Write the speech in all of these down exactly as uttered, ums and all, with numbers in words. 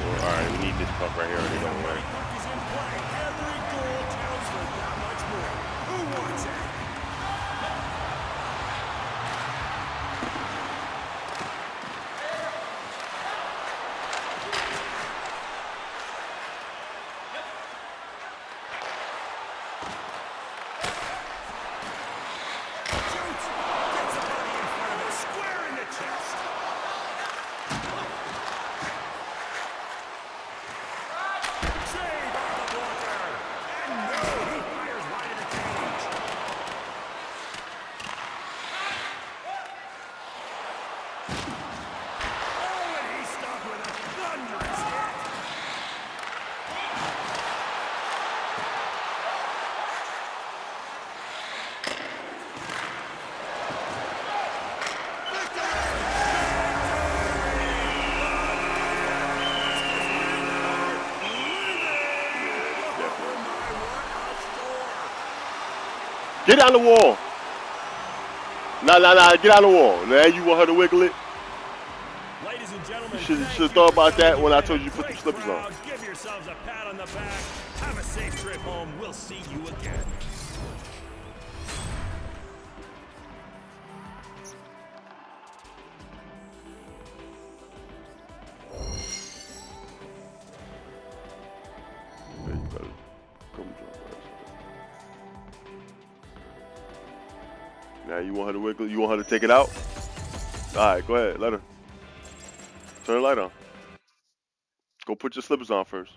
All right, we need this puck right here, or they don't win. Every goal counts for that much more. Who wants it? Get on the wall. Nah, nah, nah. Get on the wall. Now you want her to wiggle it? Ladies and gentlemen, you should have thought about that when I told you to put the slippers on. Give yourselves a pat on the back. Have a safe trip home. We'll see you again. Now you want her to wiggle? You want her to take it out? All right, go ahead. Let her. Turn the light on. Go put your slippers on first.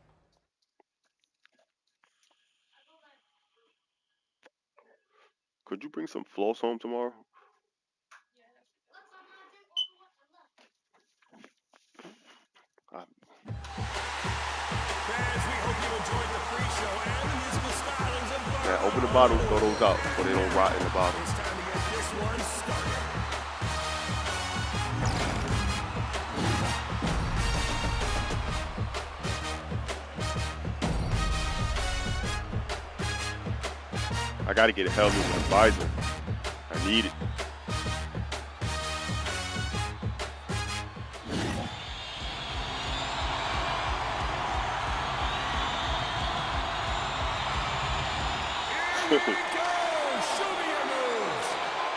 Could you bring some floss home tomorrow? I... Fans, we hope you enjoyed the pre-show and the musical stylings of Bar. Yeah, open the bottles, throw those out so they don't rot in the bottle. It's time to get this one started. I gotta get a helmet with a visor. I need it. Here we go! Show me your moves!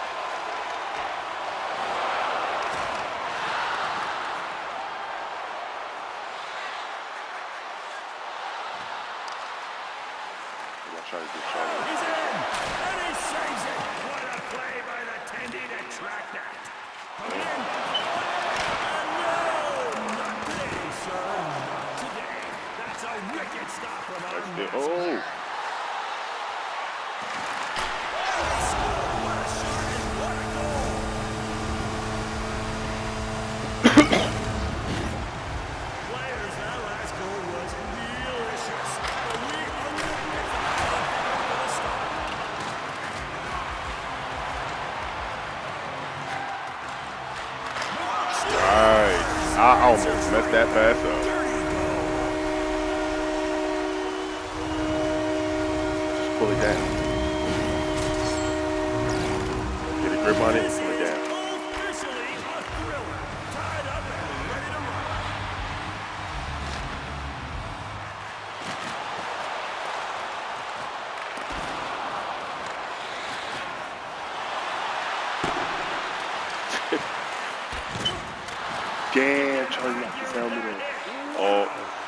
I'm trying to get Charlie. He's in! And he saves it! What a play by the Tendy to track that! Come in! And no! Not today, sir! Not today! That's a wicked stop from our That's it. master. Oh! I almost messed that pass up. Just pull it down. Get a grip on it and pull it down. Officially a thriller. Tied up and ready to run. Damn, Charlie knocked his helmet in. Oh.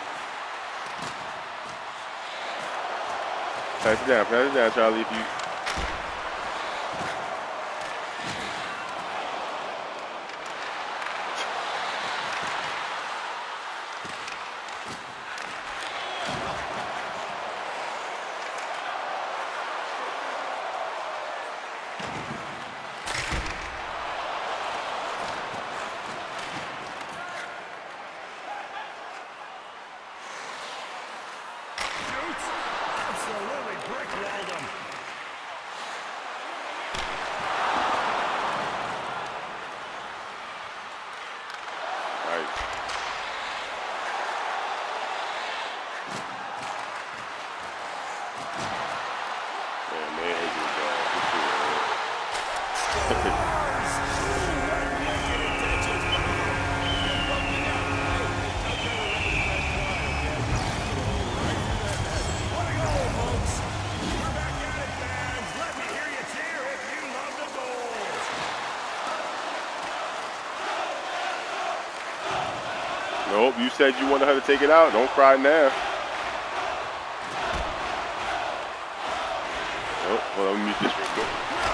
Pass it down, pass it down, Charlie, if you... Nope, you said you wanted her to take it out. Don't cry now. Nope, hold on, let me mute this real quick.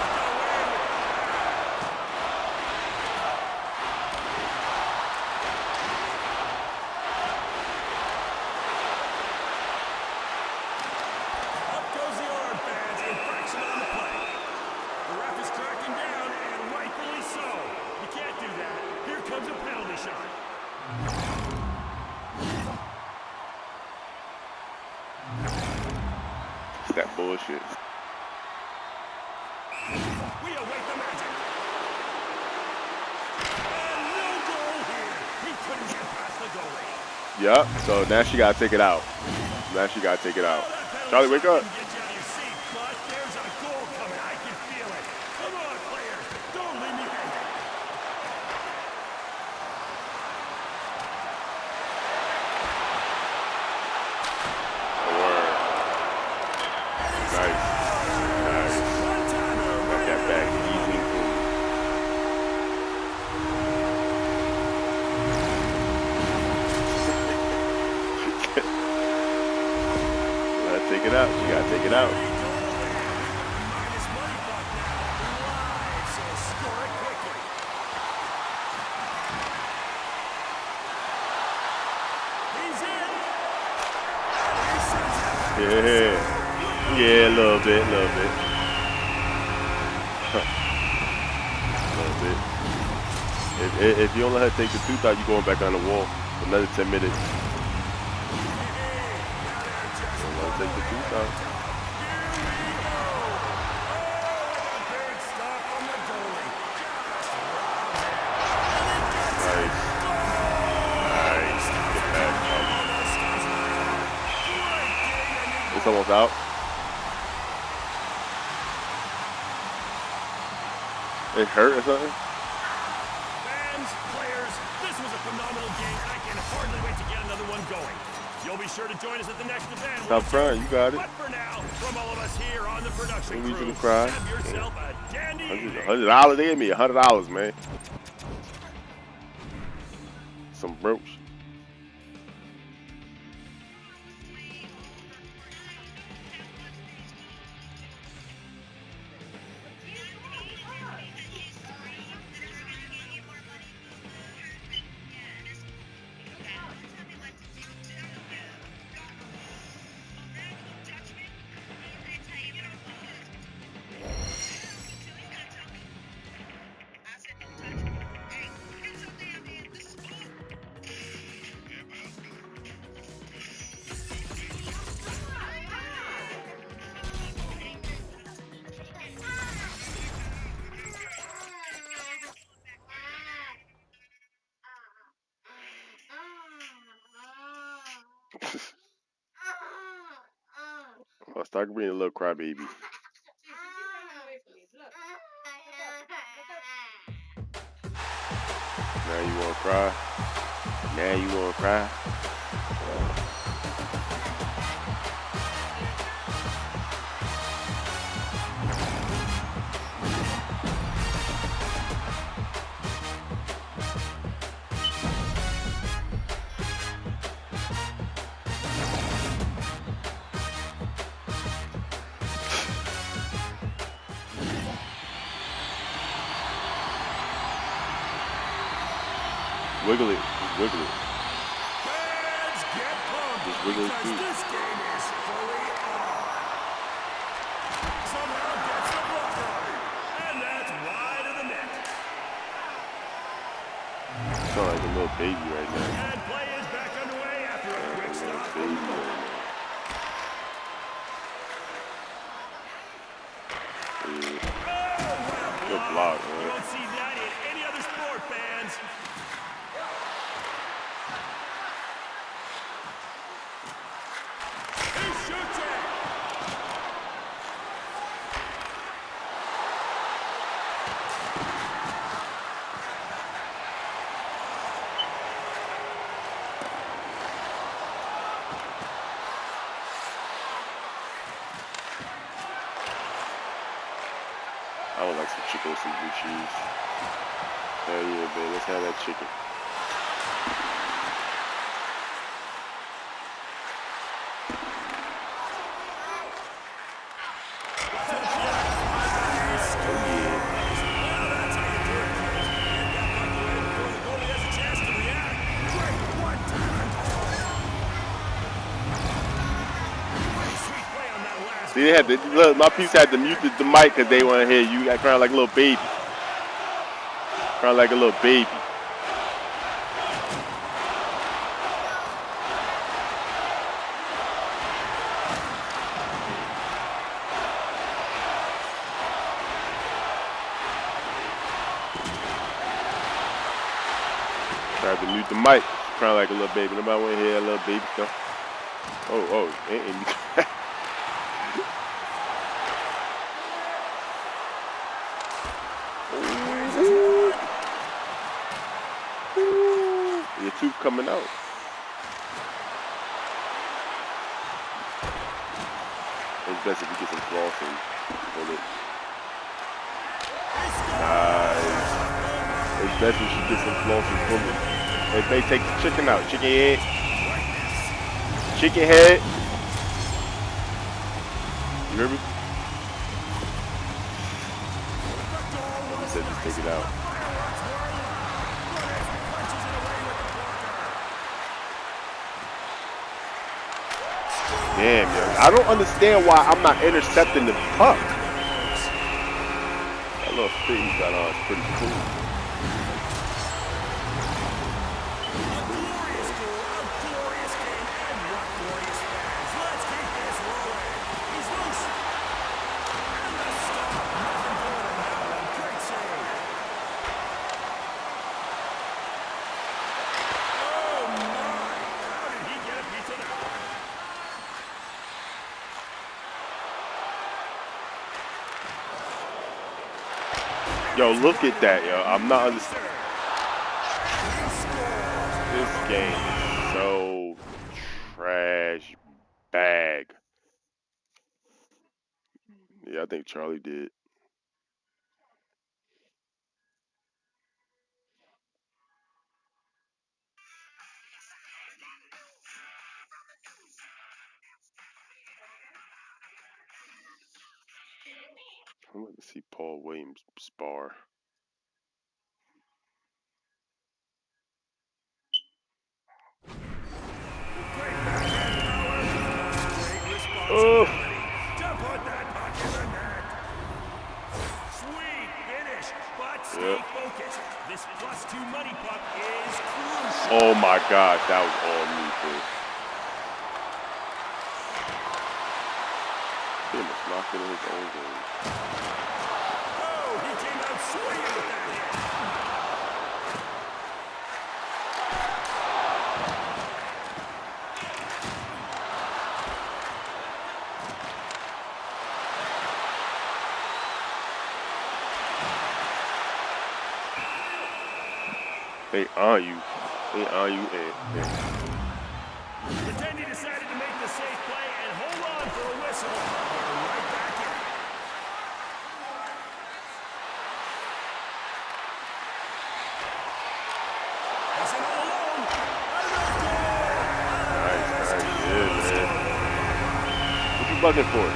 Up goes the arm, fans. Infraction on the play. The ref is tracking down, and rightfully so. You can't do that. Here comes a penalty shot. It's that bullshit. We await the magic. And no goal here. He couldn't get past the goalie. Yup, so now she gotta take it out. Now she gotta take it out. Oh, that penalty Charlie, wake shot up. didn't get you out of your seat, but there's a goal coming. I can feel it. Come on, players. Don't leave me hanging. Word. Nice. Nice. One-timer. Got that back easy and cool. Gotta take it out. She gotta take it out. Minus money buck now. Live, so score it quickly. He's in. He sends it back. Yeah. Yeah, a little bit, a little bit. A little bit. If, if, if you don't let her take the tooth out, you're going back on the wall for another ten minutes. Don't let her take the tooth out. Big stop from the goalie. Nice. Nice. Get back, Charlie. It's almost out. It hurt or something? Fans, players, this was a phenomenal game, and I can hardly wait to get another one going. You'll be sure to join us at the next event. Stop crying, you got it. But for now, from all of us here on the production Don't need crew, you to cry. have yourself a dandy evening. Hundred dollars, they gave me a hundred dollars, man. Some brooch. I'll start being a little crybaby. Now you wanna cry? Now you wanna cry? Wiggle it, just wiggle it. Fans, get pumped, Just wiggle it because too. this game is fully on. Somehow gets the blocker on it, and that's wide of the net. You sound like a little baby right now. And play is back underway after a quick stop from the goal. Yeah. Oh, what a Good block. block, You man. don't see that in any other sport, fans. He shoots it. I would like some chicken with some blue cheese. Hell yeah, babe. Let's have that chicken. See, they had to, look, my piece had to mute the, the mic because they want to hear you. Got crying like a little baby. Crying like a little baby. Tried to mute the mic. Crying like a little baby. Nobody want to hear a little baby stuff. Oh, oh, ain't, ain't your tooth coming out. It's best if you get some flossing on it. Nice. It's best if you get some flossing from it. If they take the chicken out, chicken head. Chicken head. You hear me? I said just take it out. Damn, yo. I don't understand why I'm not intercepting the puck. That little fit he got on is pretty cool. Yo, look at that, yo. I'm not understanding. This game is so trash bag. Yeah, I think Charlie did. I'm going to see Paul Williams spar. Oh. To put that puck in the net. Sweet finish, but stay Yep. focused. This plus two money puck is crucial. Oh my gosh, that was all me, too. He almost knocked it in his own game. Oh, he came out swinging with that hit. They on you. They on you. And, and. Pretend he decided to make the safe play and hold on for a whistle. We're right back in. He's in all alone. Nice, nice. Yeah, man. What you bugging for?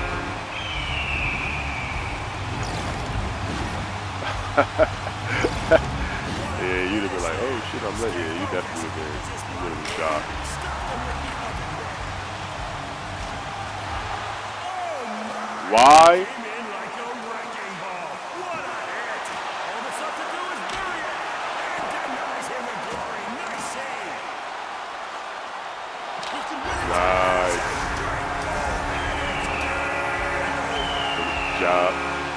Yeah, you'd have been like, oh shit, I'm late. Yeah, you definitely would have been, you would have been shocked. Why? Came in like a wrecking ball. What a hit. All that's left to do is bury it. And denies him the glory. Nice save. He can win it. Nice. Good job.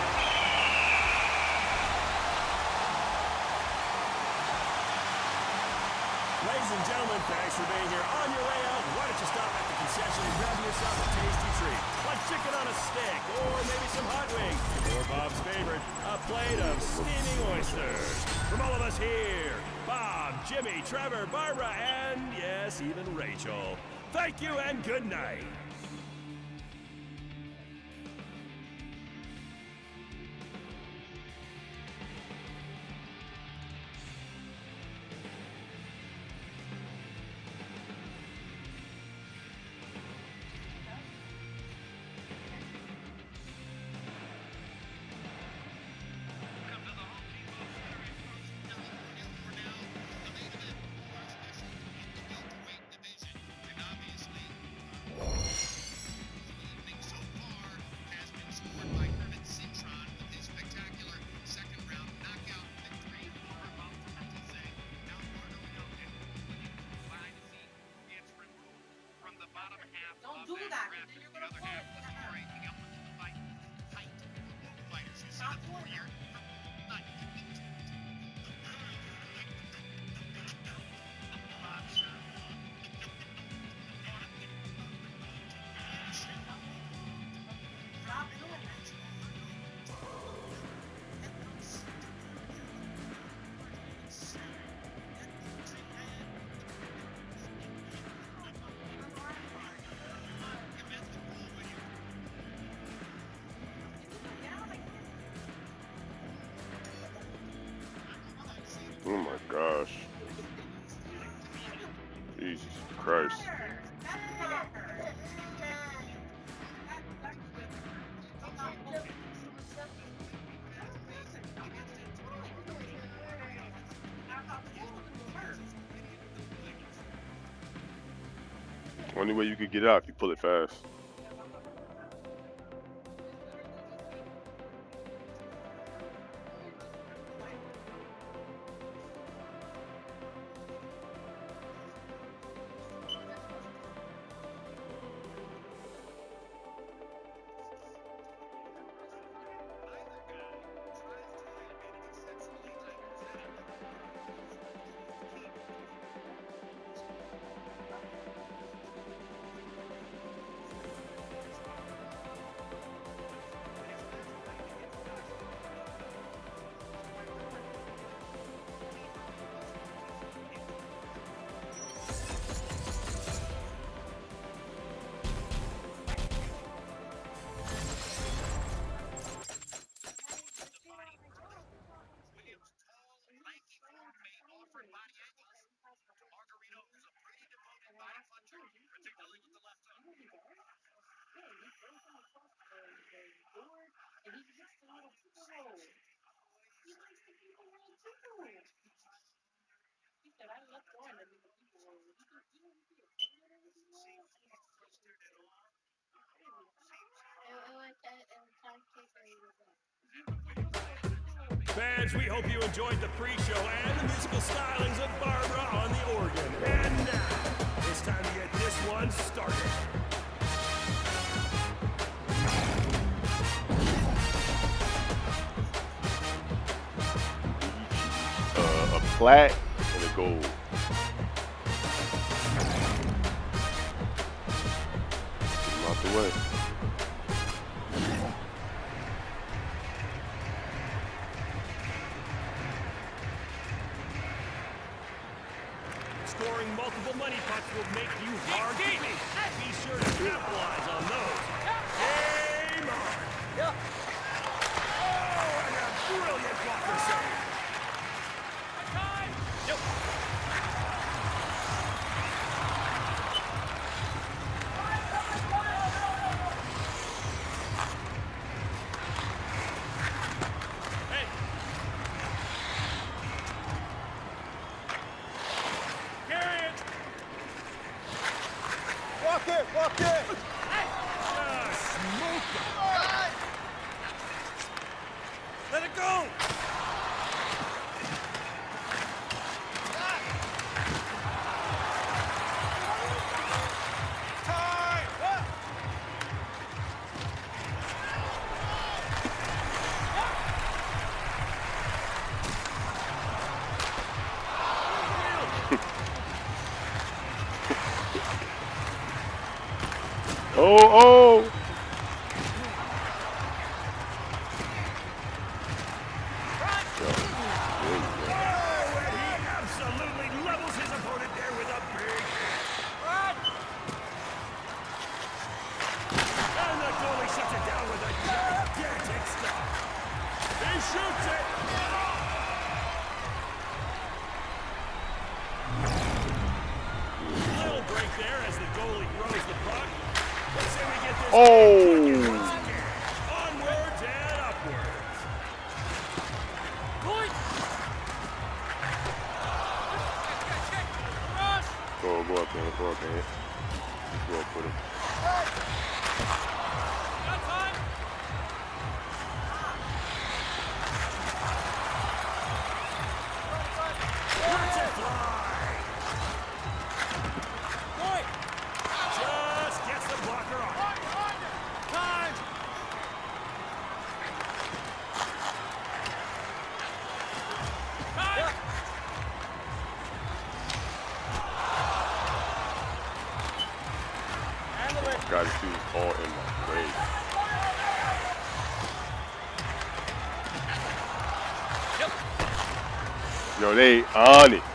Ladies and gentlemen, thanks for being here. On your way out, why don't you stop at the concession and grab yourself a tasty treat, like chicken on a stick, or maybe some hot wings, or Bob's favorite, a plate of steaming oysters. From all of us here, Bob, Jimmy, Trevor, Barbara, and yes, even Rachel. Thank you and good night. Jesus Christ. Only way you could get out if you pull it fast. Fans, we hope you enjoyed the pre-show and the musical stylings of Barbara on the organ. And now, it's time to get this one started. Uh, a plat and a gold. Get him out the way. Scoring multiple money pucks will make you hard to beat. Be sure to capitalize on those. Game on! Yep. Oh, and a brilliant blocker save. Time! Yep. Hey! Carry it! Walk it, walk it! Just smoke it! Let it go! Time! Oh, oh! Oh, and he absolutely levels his opponent there with a big hit. And the goalie shuts it down with a gigantic stop. He shoots it. Little break there as the goalie throws the puck. Let's say we get this Oh. game clicking once again. Onwards and upwards. Point. Go, go up there, go up there. Just go up with him. Lets it fly. Just gets the blocker off. Time. Time. Got his shoes all in my way. Yo, they on it.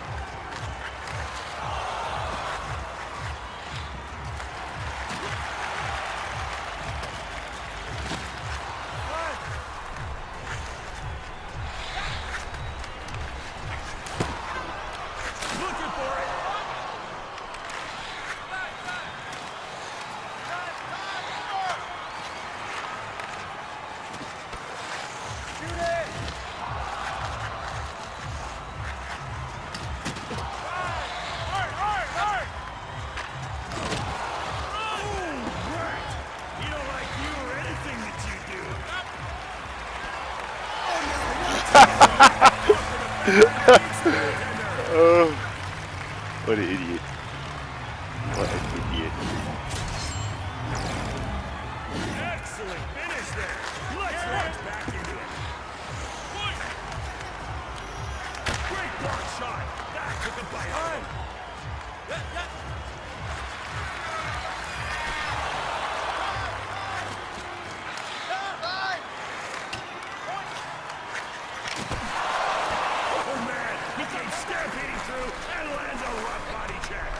Looking for it. Oh, what an idiot. What an idiot. Excellent finish there. Let's launch back into it. Great block shot. That took a bite out of him. Oh man, he came stampeding through and lands a rough body check.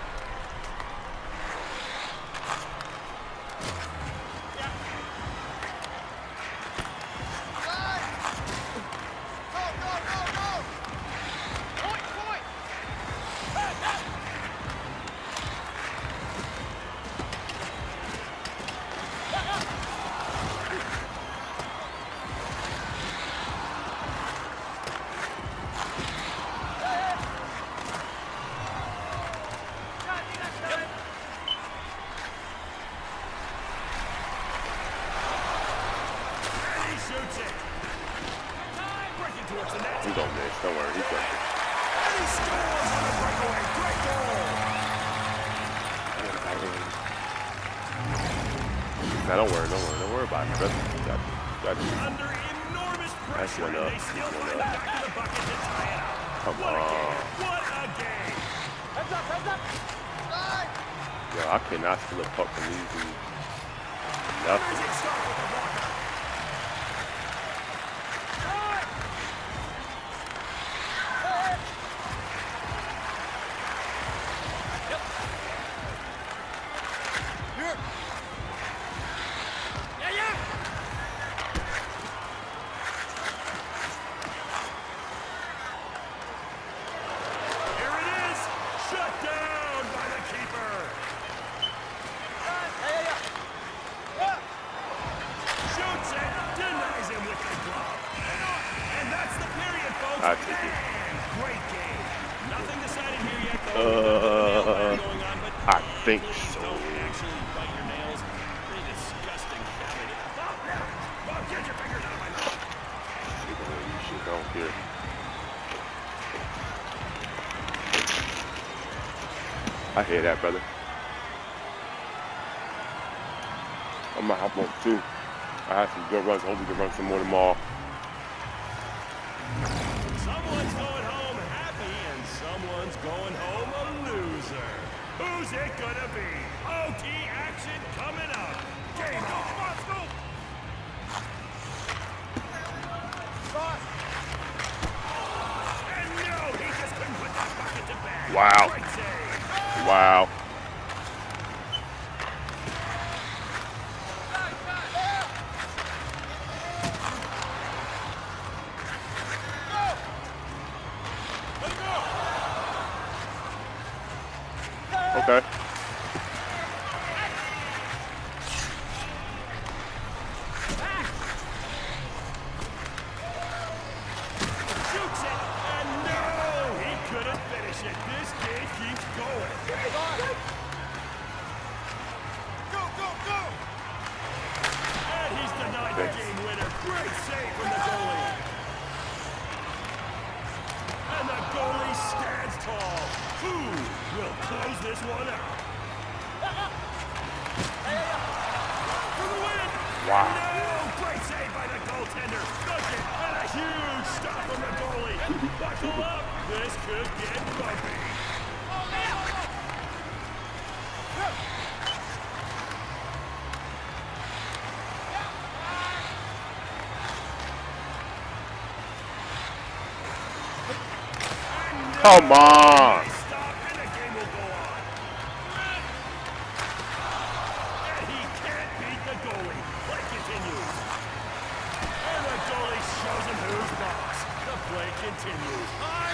Shoots it. Breaking towards the net. He's gonna miss. Don't worry. He's gonna miss. And he scores on the breakaway. Great goal. Now don't worry. Don't worry. Don't worry about it. Got you. Got you. Got you. Under enormous That's pressure, one and up. they still One find up. back to the bucket to tie it up. Come What a on. game. What a game. Heads up, heads up. Nine. Yo, I cannot steal a puck from these dudes. Where's Nothing. it stop with the blocker? Here. Yeah, yeah. Here it is. Shut down by the keeper. Hey, hey, yeah. Yeah. Shoots it. Denies him with the glove. And that's the period, folks. I take it. Man, great game. Nothing decided here yet, though. Uh, going on, but I think please so. don't actually bite your nails. Pretty disgusting habit. Oh, yeah. Oh, get your fingers out of my mouth. You shit don't care. I hear that, brother. I'm gonna hop on too. I have some good runs. Hope we can run some more tomorrow. Someone's going home happy and someone's going home a loser. Who's it gonna be? O T action coming up. Game on. Let's go. Cross. And no, he just couldn't put that bucket to bed. Wow. Great save. Wow. Okay. Shoots it. And no, he couldn't finish it. This game keeps going. Go, go, go. And he's denied the game winner. Great save from the goalie. And the goalie stands tall. Who will close this one out? For the win! Wow. No! Great save by the goaltender. Duncan, and a huge stop from the goalie. Buckle up. This could get bumpy. Come on. Stop, and the game will go on. And he can't beat the goalie. Play continues. And the goalie shows him who's boss. The play continues.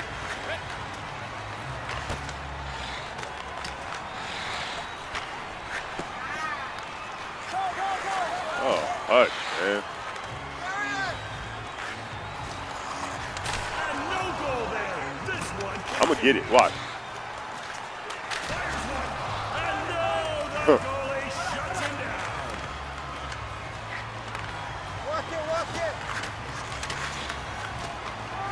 Oh, hush, man. And no goal there. This one I'm gonna get it. Watch. fires one. And no, the Huh. goalie shuts him down. Work it, work it.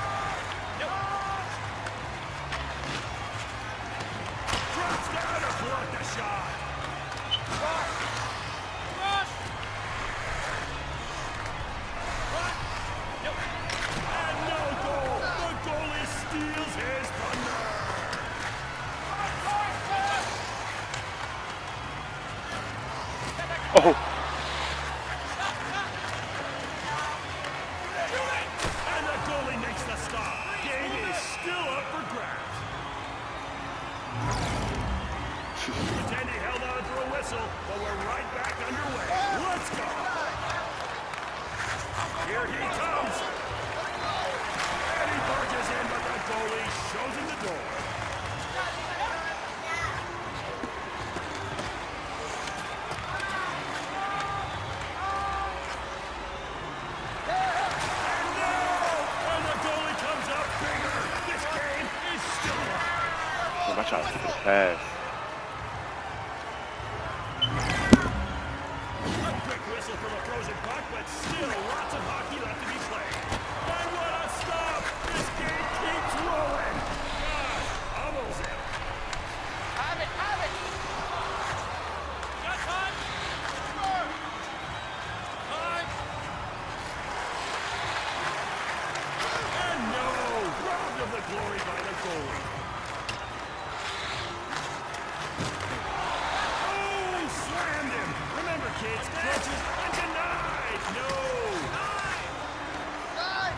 Oh. And the goalie makes the stop. Game is still up for grabs. Pretend he held on for a whistle, but we're right back underway. Let's go. Here he comes. And he barges in, but the goalie shows him the door. I tried to skip the pass. A quick whistle from a frozen puck, but still lots of hockey left to be played. And what a stop! This game keeps rolling. Gosh, almost it. Have it, have it. Got time? Sure. Time. And no, robbed of the glory by the goalie. Slammed him! Remember, kids, clutches and denied! No! Time.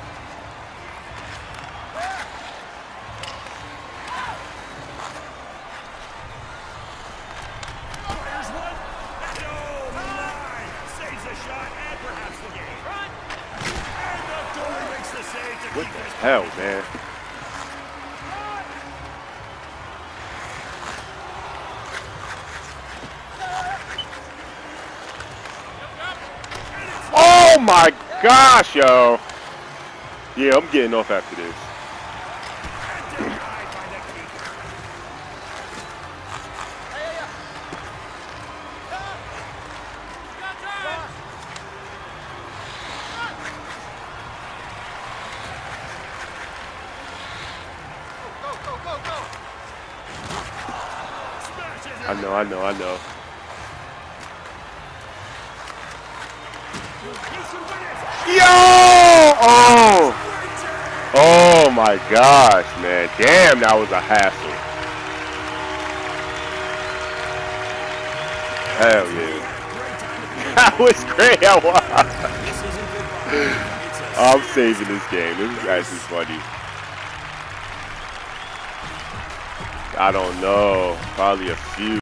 Fires one! No! Line! Saves the shot and perhaps the game. Run. And the goalie makes the save to What keep the this hell, man? Oh my gosh, yo. Yeah, I'm getting off after this. and denied by the keeper. Hey, hey, yeah. Got time. Go, go, go, go. Smashes it. I know, I know, I know. He should win it. Yo! Oh! Oh my gosh, man. Damn, that was a hassle. Hell yeah. That was great. I was. This isn't goodbye. It's a I'm saving this game. This is actually funny. I don't know. Probably a few.